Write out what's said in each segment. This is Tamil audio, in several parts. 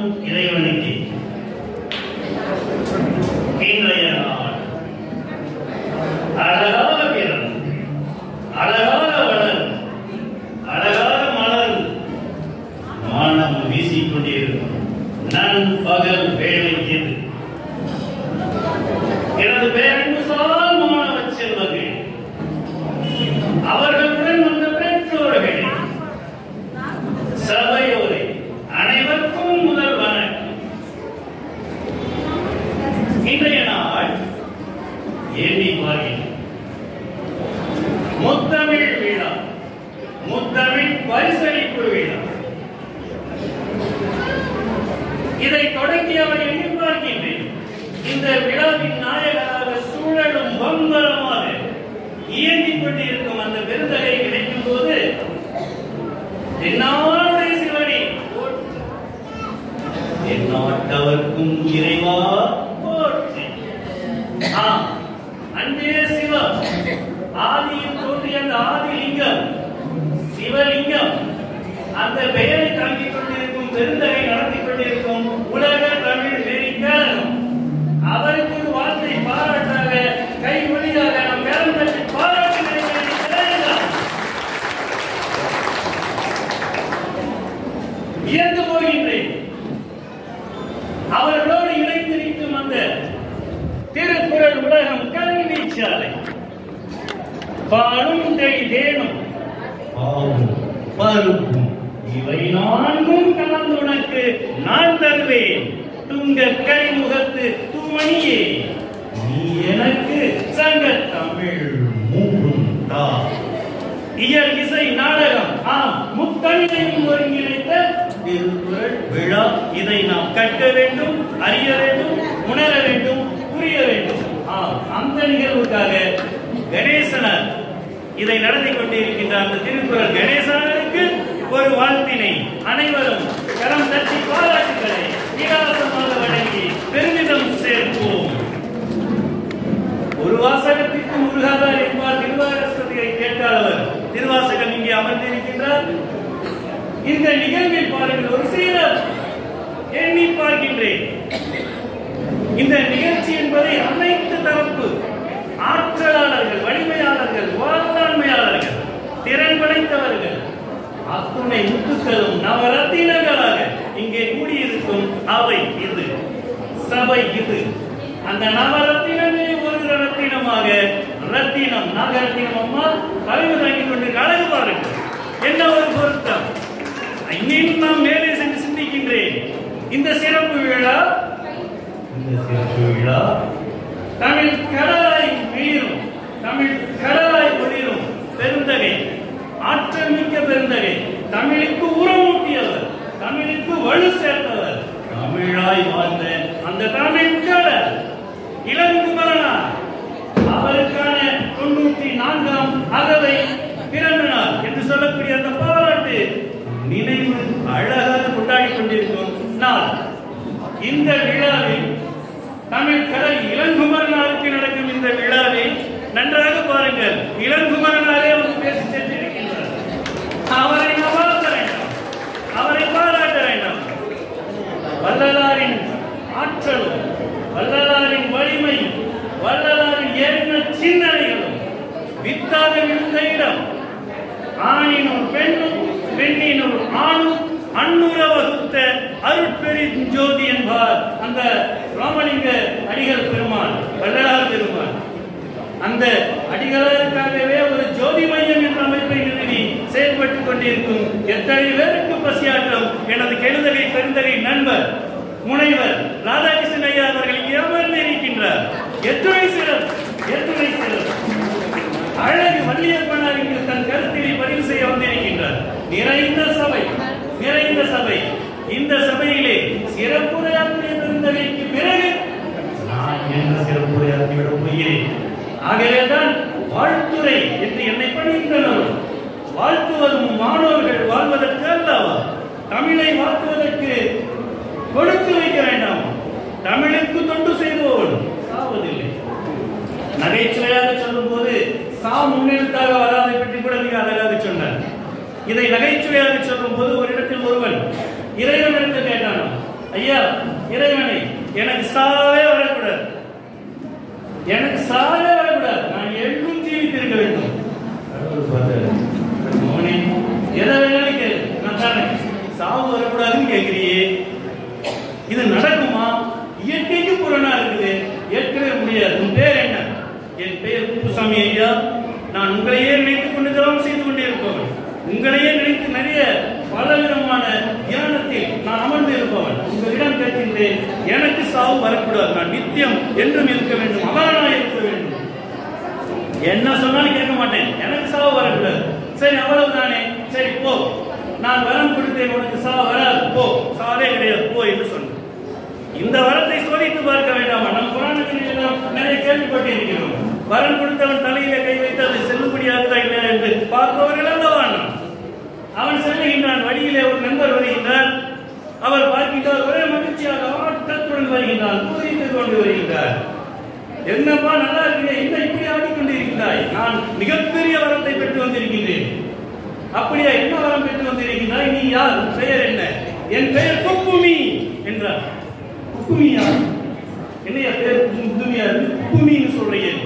இறைவனுக்கு இன்றைய நாள் அழகாக பிறந்து அழகாக வளர்ந்து அழகாக மலர்ந்து மனம் வீசிக்கொண்டிருக்கும் நண்பகல் வேலை இது. எனது பேரன்புசால் மாணவ செல்வர்கள், அவர்களுடன் வந்த பெற்றோர்கள், சபையோரை அனைவருக்கும் முதல் வணக்கம். இன்றைய நாள் எண்ணி பார்க்கிறேன். முத்தமிழ் விழா, முத்தமிழ் பரிசளிப்பு விழா. இதை தொடங்கியவர் எண்ணி பார்க்கின்றேன். இந்த விழாவின் நாயகராக சூழலும் பம்பரமாக இயங்கிக் கொண்டிருக்கும் அந்த விருந்தகை கிடைக்கும் போது என்னாளுடைய சிவனே எந்நாட்டவர்க்கும் இறைவா போற்றி. அன்பே சிவா, ஆதியில் தோன்றிய அந்த ஆதிலிங்கம் சிவலிங்கம் அந்த பெயரை தாங்கிக் கொண்டிருக்கும் பெருந்தகை நடத்தி கொண்டிருக்கும் உலக தமிழ் நெறிக்கழகம் அவருக்கு ஒரு வார்த்தை பாராட்டாக கை வழியாக நம் பேரம் தட்டி பாராட்டுகிறேன். இயந்து போகின்றேன். அவர்களோடு இணைந்திருக்கும் அந்த திருக்குறள் உலகம் கல்வி சாலை பாலும் தேனும் பருப்பும் இவை நான்கும் கலந்து உனக்கு நான் தருவேன். துங்க கைமுகத்து தூமணியே, நீ எனக்கு சங்க தமிழ் மூன்றும் தா. இயல் இசை நாடகம் முத்தமிழையும் ஒருங்கிணைத்த திருக்குறள் விழா. இதை நாம் கற்க வேண்டும், அறிய வேண்டும், உணர வேண்டும், புரிய வேண்டும். அந்த நிகழ்வுக்காக கணேசனர் இதை நடத்தி கொண்டிருக்கின்ற அந்த திருக்குறள் கணேசனருக்கு ஒரு வாழ்த்தினை அனைவரும் கரம் தட்டி பாராட்டுகளை இலவசமாக வழங்கி பெருமிதம் சேர்ப்போம். ஒரு வாசகத்திற்கு முருகாதார் என்பார் திருவாசகத்தை கேட்டாளவர். திருவாசகம் இங்கே அமர்ந்திருக்கின்றார். இந்த நிகழ்வில் பாருங்கள், ஒரு சீரர் எண்ணி பார்க்கின்றேன். இந்த நிகழ்ச்சி என்பதை அனைத்து தரப்பு ஆற்றலாளர்கள், வலிமையாளர்கள், வாழ்நாண்மையாளர்கள், திறன் படைத்தவர்கள் அத்துணை முத்துக்களும் நவரத்தினங்களாக இங்கே கூடியிருக்கும் அவை இது, சபை இது. அந்த நவரத்தினமே ஒரு ரத்தினமாக, ரத்தினம் நாகரத்தினம் அம்மா கழிவு தாங்கிக் கொண்டு அழகு பாருங்கள். என்ன ஒரு பொருத்தம்! இன்னும் நாம் மேலே சென்று சிந்திக்கின்றேன். இந்த சிறப்பு விழா தமிழ் கடலாய் மிளிரும், தமிழ் கடலாய் ஒளிரும் பெருந்தகை, ஆற்றல் மிக்க பெருந்தகை, தமிழுக்கு உரமூட்டியவர், தமிழுக்கு வலு சேர்த்தவர், தமிழாய் வாழ்ந்த அந்த தமிழ் கடல் இளங்குமரனார். அவருக்கான 94ஆம் அகவை பிறந்த நாள் என்று சொல்லக்கூடிய அந்த பாராட்டு நினைவு அழகாக கொண்டாடி கொண்டிருக்கும் நாள். இந்த விழாவில் தமிழ் கடல் இளங்குமரனாருக்கு நடக்கும் இந்த விழாவில் நன்றாக பாருங்கள். இளங்குமரனாரே வந்து பேசி சென்றிருக்கின்றார். அவரை வாழ்த்த வேண்டாம், அவரை பாராட்ட வேண்டாம். வள்ளலாரின் ஆற்றலும், வள்ளலாரின் வலிமையும், வள்ளலாரின் எண்ண சிந்தனைகளும் வித்தாக விழுந்த இடம். ஆணினும் பெண்ணும், பெண்ணினும் ஆணும் அன்னுர வகுத்த அருட்பெரும் ஜோதி என்பார் அந்த ராமலிங்க அடிகள் பெருமான், வள்ளலார் பெருமான். அந்த அடிகளாருக்காகவே ஒரு ஜோதி மையம் என்ற அமைப்பை நிறுவி செயல்பட்டுக் கொண்டிருக்கும் எத்தனை பேருக்கு பசியாற்றம் எனது கெழுதகை பெருந்தகை நண்பர் முனைவர் ராதாகிருஷ்ணன் ஐயா அவர்கள் இங்கே அமர்ந்து இருக்கின்றார். எத்துணை சிறப்பு, எத்துணை சிறப்பு! அழகு வள்ளியப்பனார் இங்கு தன் கருத்தினை பதிவு செய்ய வந்திருக்கின்றார். நிறைந்த சபை, நிறைந்த சபை. இந்த சபையிலே சிறப்புரையாற்றிய பெருந்தகைக்கு பிறகு நான் என்ன சிறப்புரையாற்றிவிட போகிறேன். ஆகவேதான் வாழ்த்துரை என்று என்னை பணித்தனர். வாழ்த்துவதும் மாணவர்கள் வாழ்வதற்கு அல்லவா, தமிழை வாழ்த்துவதற்கு கொடுத்து வைக்க வேண்டாம். தமிழுக்கு தொண்டு செய்வோம் சாவதில்லை. நகைச்சுவையாக சொல்லும் போது சா முன்னெழுத்தாக வராதை பற்றி கூட மிக அழகாக சொன்னார். இதை நகைச்சுவையாக சொல்லும் போது ஒரு இடத்தில் ஒருவன் இறைவனிடத்தில் கேட்டான், ஐயா இறைவனை எனக்கு சாவே வரக்கூடாது, எனக்கு சாவே வரக்கூடாது, நான் என்றும் ஜீவித்திருக்க வேண்டும். மோனே எதை வேணாலும் கேளு, நான் தானே சாவு வரக்கூடாதுன்னு கேட்கிறியே, இது நடக்குமா? இயற்கைக்கு புறணா இருக்குது, ஏற்கனவே முடியாது. உன் பேர் என்ன? என் பெயர் குப்புசாமி ஐயா. நான் உங்களையே நினைத்துக் கொண்டு தவம் செய்து கொண்டே இருப்பவன், உங்களையே நினைத்து நிறைய பலவிதமான தியானத்தில் நான் அமர்ந்து இருப்பவன். உங்களிடம் கேட்கின்றேன், எனக்கு சாவு வரக்கூடாது, நான் நித்தியம் என்றும் இருக்க வேண்டும், அமரனாக இருக்க வேண்டும். என்ன சொன்னாலும் கேட்க மாட்டேன், எனக்கு சாவு வரக்கூடாது. சரி அவ்வளவுதானே, சரி போ, நான் வரம் கொடுத்தேன், உனக்கு சாவு வராது, போ, சாவே கிடையாது, போ என்று சொன்னேன். இந்த வரத்தை சோதித்து பார்க்க வேண்டாமா? நம் புராணங்களில் நிறைய கேள்விப்பட்டிருக்கிறோம். வரம் கொடுத்தவன் தலையில கை வைத்து அது செல்லுபடியாகுதா இல்லையா என்று பார்ப்பவர்கள் அல்லவான். அவன் செல்லுகின்றான், வழியிலே ஒரு நண்பர் வருகின்றார், அவர் பார்க்கின்றார், ஒரே மகிழ்ச்சியாக ஆட்டத்துடன் வருகின்றார், பூரித்து கொண்டு வருகின்றார். என்னப்பா நல்லா இருக்கிறேன், என்ன இப்படி ஆடிக்கொண்டு இருக்கிறாய்? நான் மிகப்பெரிய வரத்தை பெற்று வந்திருக்கின்றேன். அப்படியா, என்ன வரம் பெற்று வந்திருக்கிறாய்? நீ யார்? பெயர் என்ன? என் பெயர் குப்புமி என்றார். குப்புமியா? என்னையா பேர் குப்புமியா? குப்புமின்னு சொல்றேன்.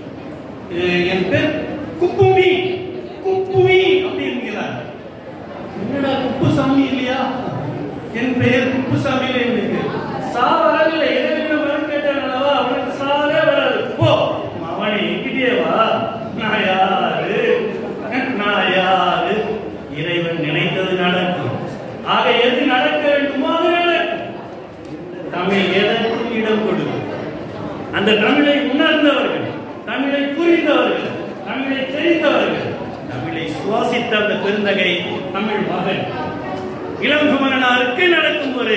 என் பேர் குப்புமி, குப்புமி அப்படி என்கிறார். என்னடா குப்புசாமி இல்லையா? என் பெயர் குப்புசாமி இல்லை. சாவரவில்லை, எதிர்ப்பு வரம் கேட்டான் அல்லவா, அவனுக்கு சாவே வராது. போ, அவனை எங்கிட்டே வா. நான் யாரு? நான் யாரு? இறைவன் நினைத்தது நடக்கும். ஆக எது நடக்க வேண்டுமோ அது நடக்கும். தமிழ் எதற்கும் இடம் கொடுக்கும். அந்த தமிழை உணர்ந்தவர்கள், தமிழை புரிந்தவர்கள், தமிழை தெரிந்தவர்கள், தமிழை சுவாசித்த அந்த பெருந்தகை தமிழ் மகன் இளங்குமரனாருக்கு நடக்கும் ஒரு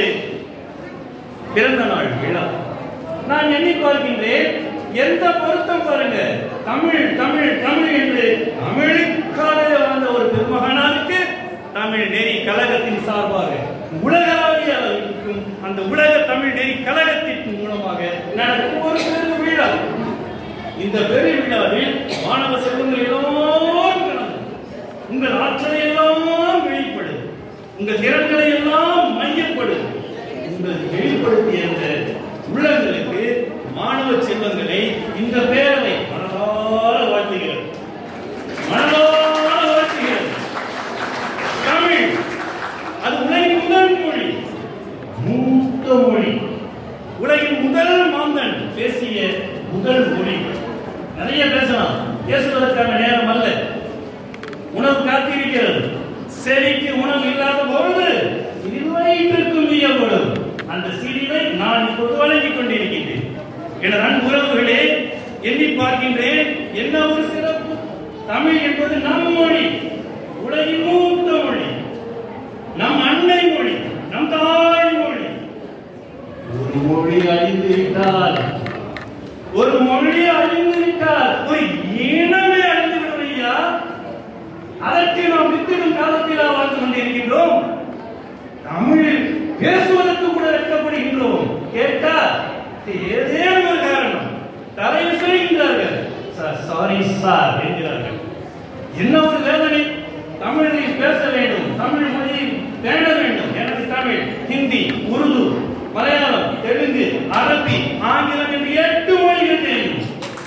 பிறந்த நாள் விழா. நான் எண்ணி பார்க்கின்றேன், எந்த பொருத்தம் பாருங்க. தமிழ் தமிழ் தமிழ் என்று தமிழுக்காக வாழ்ந்த ஒரு பெருமகனாருக்கு தமிழ் நெறி கழகத்தின் சார்பாக உலகளாவிய அளவிற்கும் அந்த உலக தமிழ் நெறி கழகத்தின் மூலமாக நடக்கும் ஒரு பெரு விழா. இந்த பெரு விழாவில் மாணவ செல்வங்கள் எல்லோரும் கலந்து உங்கள் ஆற்றலை எல்லாம் வெளிப்படும், உங்கள் திறன்களை எல்லாம் மையப்படும். உங்களுக்கு வெளிப்படுத்திய அந்த உள்ளங்களுக்கு மாணவ செல்வங்களை இந்த பேரவை மனதார வாழ்த்துகிறது, மனதார வாழ்த்துகிறது. தமிழ் அது உலகின் முதல் மொழி, மூத்த மொழி, உலகின் முதல் மாந்தன் பேசிய முதல் மொழி. நிறைய பேசலாம், பேசுவதற்கான நேரம் அல்ல. உணவு காத்திருக்கிறது, செடிக்கு உணவு இல்லாத பொழுது சிறுவயிற்றுக்கும் இயல்படும். அந்த சிறிவை நான் இப்போது வழங்கிக் கொண்டிருக்கின்றேன். என அன்பு உறவுகளே, எண்ணி பார்க்கின்றேன், என்ன ஒரு சிறப்பு. தமிழ் என்பது நம் மொழி, உலகின் மூத்த மொழி, நம் அன்னை மொழி, நம் தாய் மொழி. ஒரு மொழி அழிந்து விட்டால், ஒரு மொழி அழிந்து விட்டால் ஒரு இனமே அழிந்து விடுவையா? அதற்கு நாம் வித்திடும் காலத்தில் வாழ்ந்து கொண்டிருக்கின்றோம். தமிழில் பேசுவதற்கு கூட வெட்கப்படுகின்றோம். கேட்டால் ஏதேனும் ஒரு காரணம் தலையை சொல்கின்றார்கள், சாரி சார் என்கிறார்கள். என்ன ஒரு வேதனை! தமிழில் பேச வேண்டும், தமிழ் மொழியை பேண வேண்டும். எனக்கு தமிழ், ஹிந்தி, உருது, மலையாளம், தெலுங்கு, அரபி, ஆங்கிலம் என்று 8 மொழிகள் தெரியும்.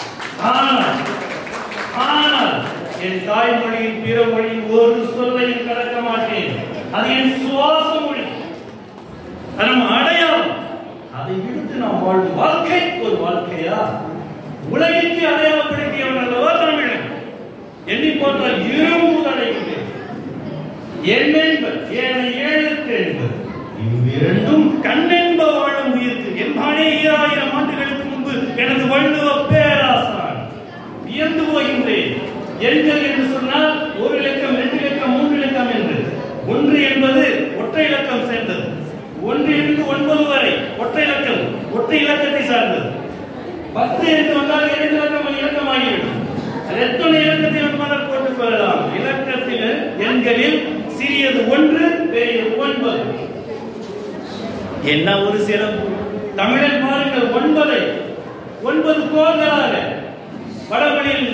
ஆனால் என் தாய்மொழியின் பிற மொழியின் ஒரு சொல்லையும் கலக்க மாட்டேன். அது என் சுவாச மொழி, அது நம் அடையாளம். அதை விடுத்து நாம் வாழும் வாழ்க்கை ஒரு வாழ்க்கையா? உலகிற்கு அடையாளப்படுத்தியவன் அல்லவா தமிழன். எண்ணி போட்டால் இரும்பு அடைகின்றேன். எண்ணென்பது ஏன எழுத்து என்பது இவ்விரண்டும் கண்ணென்ப வாழும் உயிர்க்கு. என்பானே 2000 ஆண்டுகளுக்கு முன்பு எனது வள்ளுவ பேராசான் வியந்து போகின்றேன். எண்கள் என்று சொன்னால் 1 இலக்கம், 2 இலக்கம், 3 இலக்கம் என்று. 1 என்பது ஒற்றை இலக்கம் சேர்ந்தது. 1 இலிருந்து 9 வரை ஒற்றை இலக்கம், ஒற்றை இலக்கத்தை சார்ந்தது. 10 என்று வந்தால் 2 இலக்கம் இலக்கமாகிவிடும். எத்தனை இலக்கத்தை வேண்டுமானால் போட்டுக் கொள்ளலாம். இலக்கத்தில் எண்களில் சிறியது 1, பெரியது 9. என்ன ஒரு சிறப்பு! தமிழில் பாருங்கள், 9 கோள்களாக வடமொழியில்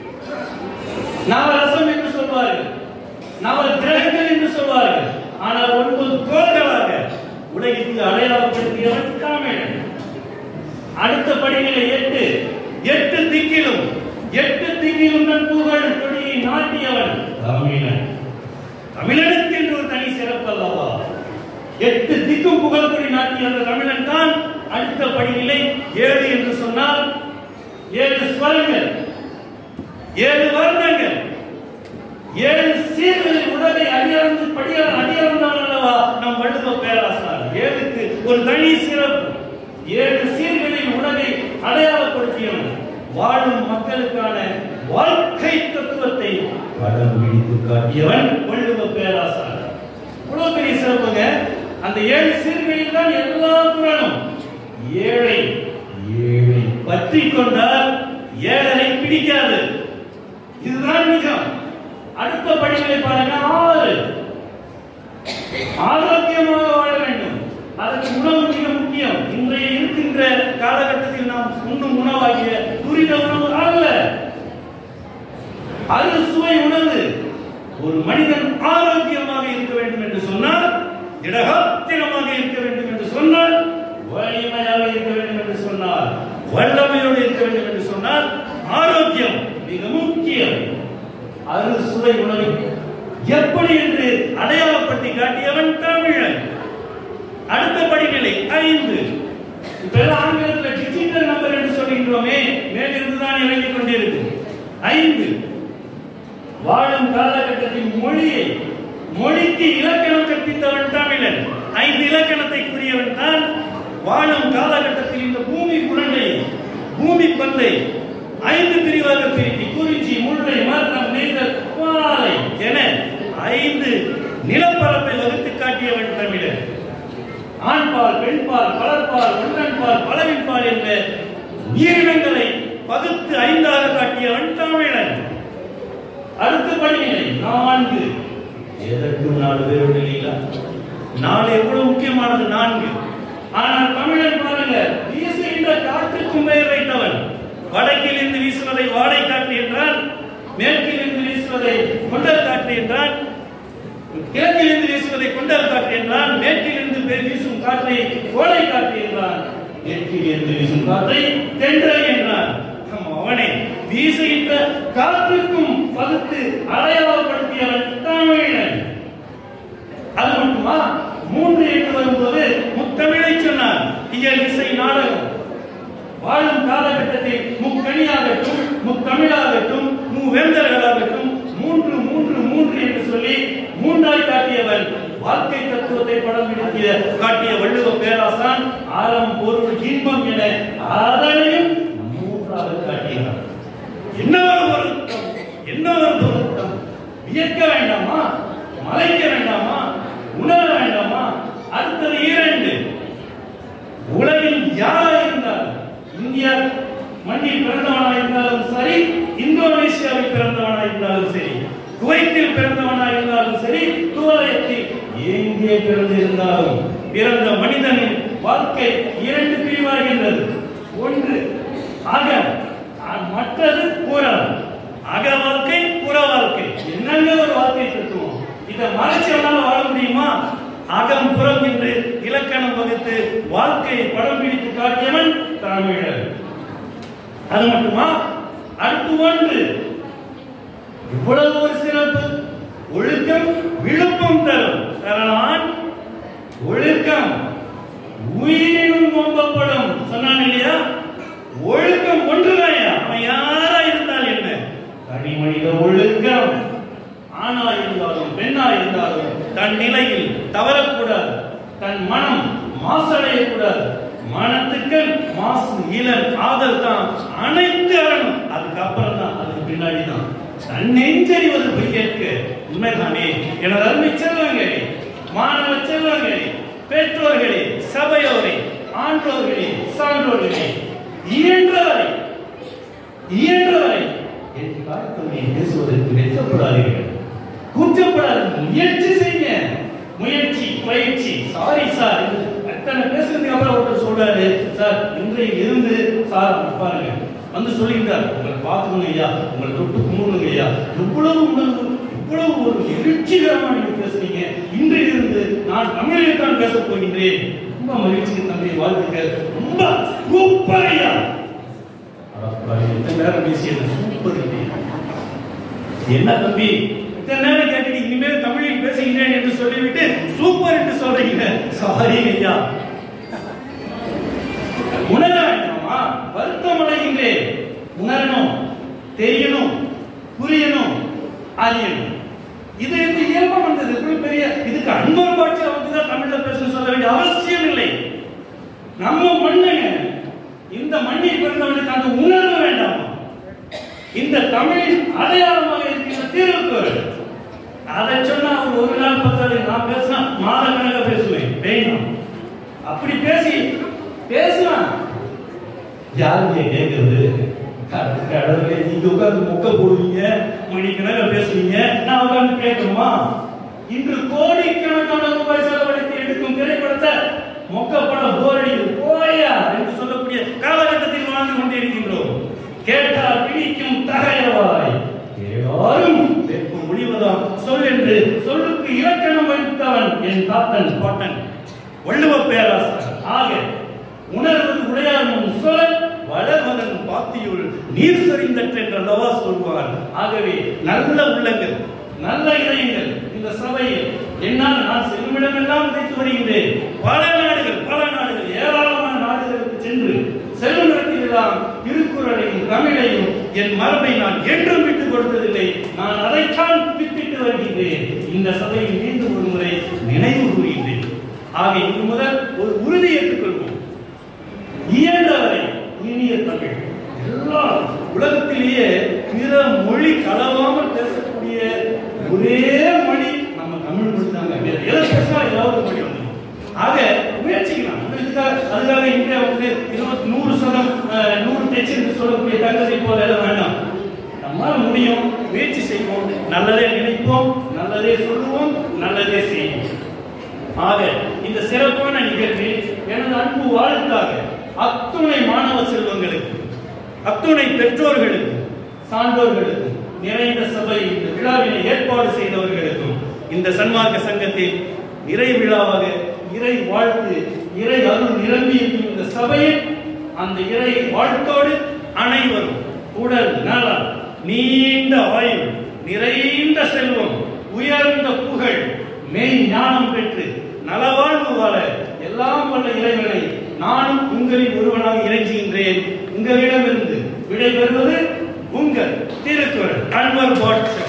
நவரசம் என்று சொல்வார்கள், நவ கிரகங்கள் என்று சொல்வார்கள். ஆனால் 9 கோள்களாக உலகில் வைத்து அடையாளப்படுத்தியவன் தமிழன். அடுத்த படிநிலை 8. 8 திக்கிலும் தன் புகழ் கொடியை நாட்டியவன் தமிழன். தமிழனுக்கு என்று ஒரு தனி சிறப்பு அல்லவா? 8 திக்கும் புகழ் கொடி நாட்டிய அந்த தமிழன் தான். அடுத்த படிநிலை 7 என்று சொன்னால் 7 ஸ்வரங்கள், 7 வர்ணங்கள், 7 சீர்களில் உலகை அடியறந்தான் அல்லவா நம் வள்ளுவ பேராசார். 7க்கு ஒரு தனி சிறப்பு. 7 சீர்களில் உலகை அடையாளப்படுத்தியவன். வாழும் மக்களுக்கான வாழ்க்கை தத்துவத்தை படம் பிடித்து காட்டியவன் வள்ளுவ பேராசார். இவ்வளவு பெரிய சிறப்புங்க. அந்த 7 சீர்களில் தான் எல்லா குறளும். ஏழை பற்றி கொண்டால் ஏழரை பிடிக்காது. இதுதான் நிஜம். அடுத்த படிநிலை பாருங்க 6. ஆரோக்கியமாக வாழ வேண்டும். அதற்கு உணவு மிக முக்கியம். இன்றைய இருக்கின்ற காலகட்டத்தில் நாம் உண்ணும் உணவாகிய துரித உணவு அல்ல, அறுசுவை உணவு. ஒரு மனிதன் ஆரோக்கியமாக இருக்க வேண்டும் என்று சொன்னால், திடகாத்திரமாக இருக்க வேண்டும் என்று சொன்னால், வலிமையாக இருக்க வேண்டும் என்று சொன்னால், வல்லமையோடு இருக்க வேண்டும் என்று சொன்னால் ஆரோக்கியம் மிக முக்கியம். அறுசுவை உணவு எப்படி என்று அடையாளப்படுத்தி காட்டியவன் தமிழன். அடுத்த படிநிலை 5. இப்ப ஆங்கிலத்தில் டிஜிட்டல் நம்பர் என்று சொல்கின்றோமே, மேலிருந்து தான் இறங்கிக் கொண்டிருக்கு. 5 வாழும் காலகட்டத்தின் மொழிக்கு இலக்கணம் கற்பித்தவன் தமிழன். 5 இலக்கணத்தை கூறியவன் தான். வாழும் காலகட்டத்தில் இந்த பூமி குழந்தை, பூமி பந்தை 5 பிரிவாக பிரித்து குறிஞ்சி, முல்லை, மருதம், நெய்தல், பாலை என 5 நிலப்பரப்பை வகுத்து காட்டியவன் தமிழன். ஆண்பால், பெண்பால், பலர்பால், ஒன்றன்பால், பலவின்பால் என்ற உயிரினங்களை பகுத்து 5ஆக காட்டியவன் தமிழன். அடுத்த படிநிலை 4. எதற்கும் 4 பேரோடு இல்லைங்களா? 4 எவ்வளவு முக்கியமானது? 4. ஆனால் தமிழன் பாருங்க, வீசுகின்ற காற்றுக்கும் பெயர் வைத்தவன். வடக்கில் இருந்து வீசுவதை வாடை காற்று என்றான், மேற்கில் இருந்து வீசுவதை கொண்டல் காற்று என்றான், கிழக்கில் இருந்து வீசுவதை கொண்டல் காற்று என்றான், மேற்கில் இருந்து வீசும் காற்றை கோடை காற்று என்றான், மேற்கில் இருந்து வீசும் காற்றை தென்றல் என்றான். அவனை வீசுகின்ற காற்றுக்கும் பகுத்து அடையாளப்படுத்தியவன் தமிழன். அது மட்டுமா? 3 என்று வரும்போது முத்தமிழை சொன்னார். இயல், இசை, நாடகம். வாழும் காலகட்டத்தில் முக்கணியாகட்டும், முத்தமிழாகட்டும், மூவேந்தர்களாகட்டும் 3 என்று சொல்லி 3ஆய் காட்டியவன். வாழ்க்கை தத்துவத்தை படம் பிடித்திய காட்டிய வள்ளுவ பேராசான் அறம், பொருள், இன்பம் என அதனையும் 3ஆக காட்டினார். என்ன ஒரு பொருத்தம்! வியக்க வேண்டாமா? மலைக்க வேண்டாமா? உணர வேண்டாமா? அடுத்தது 2. உலகில் யாராக இருந்தாலும், இந்தியா மண்ணில் பிறந்தவனாக இருந்தாலும் சரி, இந்தோனேசியாவில் பிறந்தவனாக இருந்தாலும் சரி, குவைத்தில் பிறந்தவனாக இருந்தாலும் சரி, துவலயத்தில் எங்கே பிறந்திருந்தாலும் பிறந்த மனிதனின் வாழ்க்கை 2 பிரிவாகின்றது. ஒன்று அகம், மற்றது புறம். அக வாழ்க்கை, புற வாழ்க்கை. என்னங்க ஒரு வாழ்க்கை தத்துவம்! இதை மறைச்சவனால வாழ முடியுமா? அகம் புறம் என்று இலக்கணம் வகுத்து வாழ்க்கையை படம் பிடித்து காட்டியவன் தமிழன். அது மட்டுமா? அடுத்து 1. இவ்வளவு ஒரு சிறப்பு. ஒழுக்கம் விழுப்பம் தரலான். ஒழுக்கம் உயிரினும் நோம்பப்படும் சொன்னான் இல்லையா? ஒழுக்கம் ஒன்றுதாயா, அவன் யாரா இருந்தால் என்ன? தனி மனித ஒழுக்கம். ஆணா இருந்தாலும் பெண்ணா இருந்தாலும் தன் நிலையில் தவறக்கூடாது, தன் மனம் மாசடையக்கூடாது. மனத்துக்கு மாசு, இளன், ஆதல் தான் அனைத்து அறணும். அதுக்கப்புறம் தான், அதுக்கு பின்னாடி தான் தன் நெஞ்சறிவது பொய்யற்க. உண்மைதானே எனது அருமை செல்வங்களே, மாணவ செல்வங்களே, பெற்றோர்களே, சபையோரே, ஆன்றோர்களே, சான்றோர்களே, இயன்றவரை என் காலத்தை பேசுவதற்கு வெட்கப்படாதீர்கள், கூச்சப்படாதீர்கள். முயற்சி செய்ய, முயற்சி, பயிற்சி. சாரி சார், எத்தனை பேசுறதுக்கு அப்புறம் ஒருத்தர் சொல்றாரு, சார் இன்றைக்கு இருந்து சார் பாருங்க வந்து சொல்லிட்டார், உங்களை பார்த்துக்கணும் ஐயா, உங்களை தொட்டு கும்பிடணும் ஐயா. எவ்வளவு உணர்வு, இவ்வளவு ஒரு எழுச்சிகரமா நீங்க பேசுறீங்க. இன்றிலிருந்து நான் தமிழில் தான் பேசப் போகின்றேன். ரொம்ப மகிழ்ச்சி தம்பி, வாழ்த்துக்கள், ரொம்ப சூப்பர் ஐயா. இத்தனை நேரம் பேசியது சூப்பர். என்ன தம்பி இத்தனை நேரம் கேட்டு இனிமேல் தமிழில் பேசுகிறேன் என்று சொல்லிவிட்டு சூப்பர் என்று சொல்றீங்க? சாரி ஐயா, உணர வேண்டாமா? வருத்தம் அடைகின்றேன். உணரணும், தெரியணும், புரியணும், அறியணும். இது இயல்பா வந்தது. பெரிய இதுக்கு அன்பர் பாட்சியில் வந்துதான் தமிழ்ல பேச சொல்ல வேண்டிய அவசியம் இல்லை. நம்ம மண்ணுங்க, இந்த மண்ணில் பிறந்தவனுக்கு அந்த உணர்வு வேண்டாமா? இந்த தமிழ் அடையாளமாக இருக்கிற திருக்குறள், அதை சொன்னா அவர் ஒரு நாள் பத்தாது. நான் பேசினா மாதக்கணக்காக பேசுவேன். வேண்டாம், அப்படி பேசலாம். யாருங்க கேட்கறது? கடவுளே, நீங்க உட்கார்ந்து மொக்க போடுவீங்க, மணிக்கணக்காக பேசுவீங்க, நான் உட்கார்ந்து கேட்கணுமா? இன்று கோடிக்கணக்கான ரூபாய் செலவழித்து எடுக்கும் திரைப்படத்தை மொக்கப்பட போரடிக்குது போயா என்று சொல்லக்கூடிய காலகட்டத்தில் வாழ்ந்து கொண்டிருக்கின்றோம். கேட்டால் பிடிக்கும் தகையவாய், யாரும் கேட்க முடிவதாம் சொல் என்று சொல்லுக்கு இலக்கணம் வைத்தவன் என் தாத்தன் பாட்டன் வள்ளுவ பேராசிரியர். ஆக உணர்வது உடையாரும் சொல் வளர்வதன் பாத்தியுள் நீர் சொரிந்தற்றென்றல்லவா சொல்வார். ஆகவே நல்ல உள்ளங்கள், நல்ல இதயங்கள் இந்த சபையில் என்னால் நான் செல்லுமிடமெல்லாம் விதைத்து வருகின்றேன். பல நாடுகள் ஏராளமான நாடுகளுக்கு சென்று செல்லும் இடத்திலெல்லாம் திருக்குறளையும் தமிழையும் என் மரபை நான் என்றும் விட்டுக் கொடுத்ததில்லை. நான் அதைத்தான் வித்திட்டு வருகின்றேன். இந்த சபையில் மீண்டும் ஒரு முறை நினைவு கூறுகின்றேன். ஆக இன்று முதல் ஒரு உறுதி ஏற்றுக்கொள்வோம். இயன்றவரை இனிய தமிழ், எல்லா உலகத்திலேயே பிற மொழி கலவாமல் பேசக்கூடிய ஒரே மொழி நம்ம தமிழ் மொழி தாங்க. எதை பேசினா ஏதாவது மொழி வந்து. ஆக முயற்சிக்கலாம். அதுக்காக இந்தியா வந்து 100% டெச் சொல்லக்கூடிய தங்கத்தை போல எல்லாம் வேண்டாம். நம்மளால முடியும், முயற்சி செய்வோம், நல்லதே நினைப்போம், நல்லதே சொல்லுவோம், நல்லதே செய்வோம். ஆக இந்த சிறப்பான நிகழ்வில் எனது அன்பு வாழ்த்தாக அத்துணை மாணவ செல்வங்களுக்கு, அத்துணை பெற்றோர்களுக்கு, சான்றோர்களுக்கும், நிறைந்த சபை இந்த விழாவினை ஏற்பாடு செய்தவர்களுக்கும், இந்த சன்மார்க்க சங்கத்தில் இறை விழாவாக இறை வாழ்த்து, இறை அருள் நிரம்பி இருக்கும் இந்த சபையில் அந்த இறை வாழ்த்தோடு அனைவரும் உடல் நலம், நீண்ட ஆயுள், நிறைந்த செல்வம், உயர்ந்த புகழ், மெய் ஞானம் பெற்று நலவாழ்வு வாழ எல்லாம் வல்ல இறைவனை நானும் உங்களில் ஒருவனாக இறைஞ்சுகின்றேன். உங்களிடமிருந்து விடைபெறுவது உங்கள் திருக்குறள் அன்பர் பாட்சா.